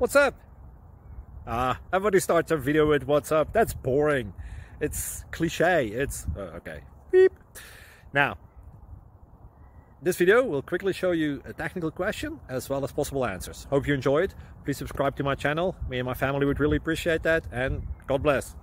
What's up? Everybody starts a video with what's up. That's boring. It's cliche. It's okay. Beep. Now, this video will quickly show you a technical question as well as possible answers. Hope you enjoyed. Please subscribe to my channel. Me and my family would really appreciate that, and God bless.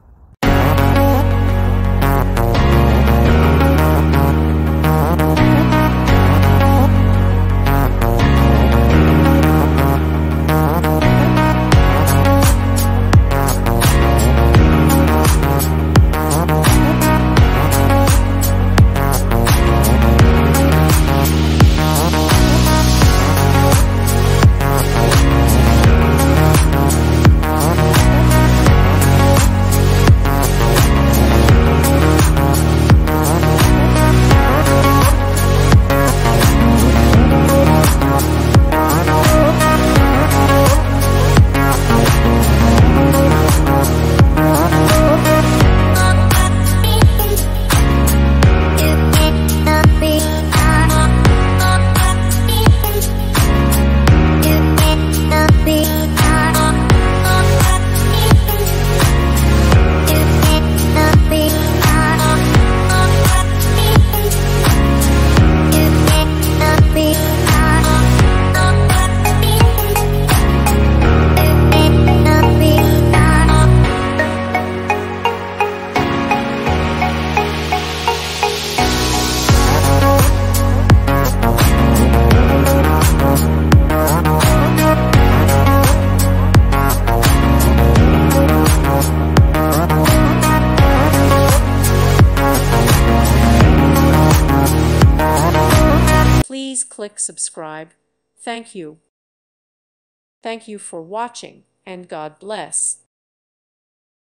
Please click subscribe. Thank you. Thank you for watching, and God bless.